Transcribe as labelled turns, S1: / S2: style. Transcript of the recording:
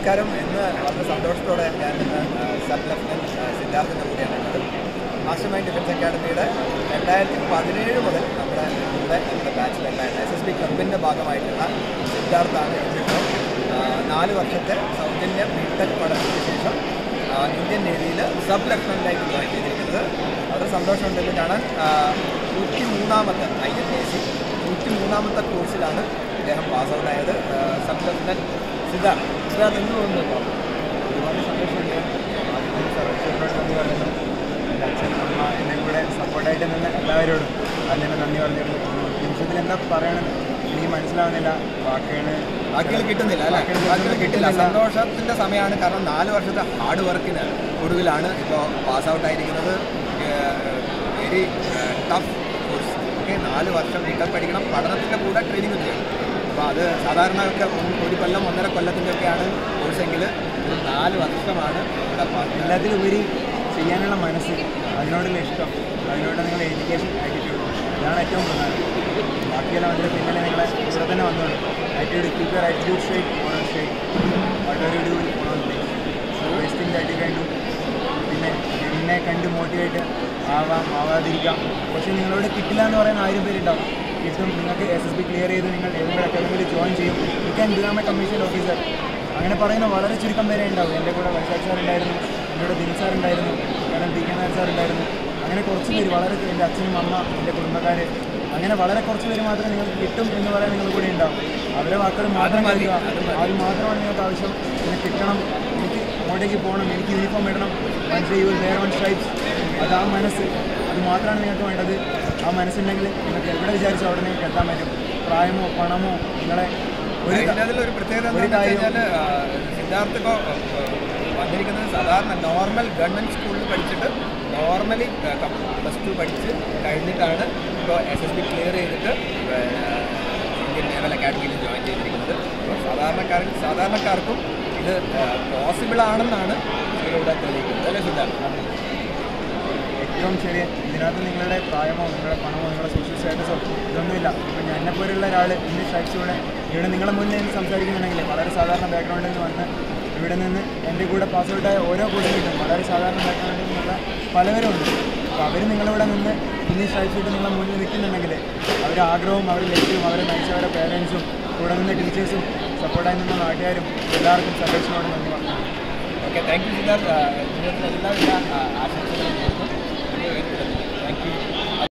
S1: നമസ്കാരം. ഇന്ന് വളരെ സന്തോഷത്തോടെ ഞാൻ സബ് ലഫ്റ്റനന്റ് സിദ്ധാർത്ഥിൻ്റെ കൂടിയാണുള്ളത്. മാസ്റ്റർ മൈൻഡ് ഡിഫൻസ് അക്കാഡമിയുടെ 2017 മുതൽ നമ്മുടെ ബാച്ചിലുള്ള SSB ക്ലബിൻ്റെ ഭാഗമായിട്ടുള്ള സിദ്ധാർത്ഥാണ് ഇപ്പോൾ 4 വർഷത്തെ സൗജന്യ ബിടെക് പഠനത്തിന് ശേഷം ഇന്ത്യൻ നേവിയിൽ സബ് ലഫ്റ്റനൻ്റായിട്ട് ജോയിൻ ചെയ്തിരിക്കുന്നത്. വളരെ സന്തോഷമുണ്ടെന്ന് കാണാൻ. 103ാമത്തെ INAC 103ാമത്തെ കോഴ്സിലാണ് അദ്ദേഹം പാസ് ഔട്ടായത്. സബ് ലഫ്റ്റനന്റ് സിദ്ധാർത്ഥ് എന്ത് തോന്നുന്നു?
S2: ഒരുപാട് സന്തോഷമുണ്ട്. ആദ്യം സർവീസിനോട് നന്ദി പറയുന്നു. എൻ്റെ അച്ഛൻ അമ്മ എന്നെ കൂടെ സപ്പോർട്ടായിട്ട് നിന്ന് എല്ലാവരോടും അതിനെ നന്ദി പറഞ്ഞിരുന്നു. നിമിഷത്തിൽ എന്താ പറയണമെന്ന് എനിക്ക് മനസ്സിലാവുന്നില്ല.
S1: വാക്കുകൾ കിട്ടുന്നില്ല അല്ലേ? വാക്കുകൾ കിട്ടില്ല. സന്തോഷത്തിൻ്റെ സമയമാണ്. കാരണം 4 വർഷത്തെ ഹാർഡ് വർക്കിന് ഒടുവിലാണ് ഇപ്പോൾ പാസ് ഔട്ടായിരിക്കുന്നത്. Very tough course. ഓക്കെ, 4 വർഷം ബിടെക് പഠിക്കണം, പഠനത്തിൻ്റെ കൂടെ ട്രെയിനിങ് ചെയ്യണം. അപ്പോൾ അത് സാധാരണ ഒക്കെ 1 കൊല്ലം 1.5 കൊല്ലത്തിൻ്റെ ഒക്കെയാണ് കോഴ്സെങ്കിൽ 4 വർഷമാണ് ഇവിടെ പാസ്.
S2: എല്ലാത്തിലും ഉപരി ചെയ്യാനുള്ള മനസ്സ്, അതിനോടുള്ള ഇഷ്ടം, അതിനോട് നിങ്ങളുടെ എഡ്യൂക്കേഷൻ ആറ്റിറ്റ്യൂഡ്, ഇതാണ് ഏറ്റവും പ്രധാനം. ബാക്കിയെല്ലാം അതിൻ്റെ പിന്നിൽ നിങ്ങളെ ഇവിടെ തന്നെ വന്നോളൂ. Attitude, keep your attitude straight, on straight, whatever you do on things. So besting that you can do. പിന്നെ എന്നെ കണ്ട് മോട്ടിവേറ്റ് ആവാതിരിക്കാം. പക്ഷേ നിങ്ങളോട് കിട്ടില്ല എന്ന് പറയുന്ന 1000 പേരുണ്ടാവും. കിട്ടും. നിങ്ങൾക്ക് SSB ക്ലിയർ ചെയ്ത് നിങ്ങൾ ഏതെങ്കിലും അക്കാദമിയിൽ ജോയിൻ ചെയ്യും. You can become a commission officer. അങ്ങനെ പറയുന്ന വളരെ ചുരുക്കം പേരെ ഉണ്ടാവും. എൻ്റെ കൂടെ വൈശാഖ് സാർ ഉണ്ടായിരുന്നു, എൻ്റെ കൂടെ ദിനു സാർ ഉണ്ടായിരുന്നു, കാരണം PK നായർ സാർ ഉണ്ടായിരുന്നു. അങ്ങനെ കുറച്ച് പേര്, വളരെ എൻ്റെ അച്ഛനും അമ്മ, എൻ്റെ കുടുംബക്കാർ, അങ്ങനെ വളരെ കുറച്ച് പേര് മാത്രമേ നിങ്ങൾക്ക് കിട്ടും എന്ന് പറയാൻ നിങ്ങൾ കൂടെ ഉണ്ടാവും. അവരെ വാക്കുകൾ മാത്രം കേൾക്കുക. അത് മാത്രമാണ് നിങ്ങൾക്ക് ആവശ്യം. എനിക്ക് കിട്ടണം, എനിക്ക് അങ്ങോട്ടേക്ക് പോകണം, എനിക്ക് യൂണിഫോം ഇടണം, മനസ്സിൽ you will wear on stripes. അത് ആ മനസ്സ്, അത് മാത്രമാണ് നിങ്ങൾക്ക് വേണ്ടത്. ആ മനസ്സുണ്ടെങ്കിൽ നിങ്ങൾക്ക് എവിടെ വിചാരിച്ചോ അവിടെ നിങ്ങൾക്ക് എത്താൻ പറ്റും. പ്രായമോ പണമോ നിങ്ങളെ
S1: ഒരു പ്രത്യേകത എന്താണെന്ന് വെച്ച് കഴിഞ്ഞാൽ സിദ്ധാർത്ഥ് ഇപ്പോൾ വന്നിരിക്കുന്നത് സാധാരണ നോർമൽ ഗവൺമെൻറ് സ്കൂളിൽ പഠിച്ചിട്ട് നോർമലി +2 പഠിച്ച് കഴിഞ്ഞിട്ടാണ് ഇപ്പോൾ SSB ക്ലിയർ ചെയ്തിട്ട് ഇന്ത്യൻ നേവൽ അക്കാഡമിയിൽ ജോയിൻ ചെയ്തിരിക്കുന്നത്. അപ്പോൾ സാധാരണക്കാർക്കും ഇത് പോസിബിൾ ആണെന്നാണ് ഇതിലൂടെ തെളിയിക്കുന്നത് അല്ലേ സിദ്ധാർത്ഥ്?
S2: ഏറ്റവും ശരി. ഇതിനകത്ത് നിങ്ങളുടെ പ്രായമോ നിങ്ങളുടെ പണമോ നിങ്ങളുടെ സോഷ്യൽ സ്റ്റാറ്റസോ ഇതൊന്നുമില്ല. ഇപ്പം എന്നെപ്പോലുള്ള ഒരാൾ ഇംഗ്ലീഷ് ടൈപ്സിലൂടെ ഇവിടെ നിങ്ങളെ മുന്നിൽ നിന്ന് സംസാരിക്കുന്നുണ്ടെങ്കിൽ വളരെ സാധാരണ ബാക്ക്ഗ്രൗണ്ടിൽ നിന്ന് വന്ന് ഇവിടെ നിന്ന് എൻ്റെ കൂടെ പാസ് ഔട്ടായ ഓരോ കുട്ടികൾക്കും വളരെ സാധാരണ ബാക്ക്ഗ്രൗണ്ടിൽ നിന്നുള്ള പലവരും ഉണ്ട്. അപ്പോൾ അവർ നിങ്ങളിവിടെ നിന്ന് ഇംഗ്ലീഷ് ടൈപ്സ് ഇട്ട് നിങ്ങളെ മുന്നിൽ നിൽക്കുന്നുണ്ടെങ്കിൽ അവരുടെ ആഗ്രഹവും അവരുടെ ലക്ഷ്യവും അവരെ നയിച്ചവരുടെ പേരൻസും കൂടെ നിന്ന് ടീച്ചേഴ്സും സപ്പോർട്ടായി നിന്ന നാട്ടുകാരും എല്ലാവർക്കും സജഷനോട് നന്ദി പറഞ്ഞു.
S1: Okay, thank you Siddharth. എല്ലാവിധ ആശംസകളും. Thank U.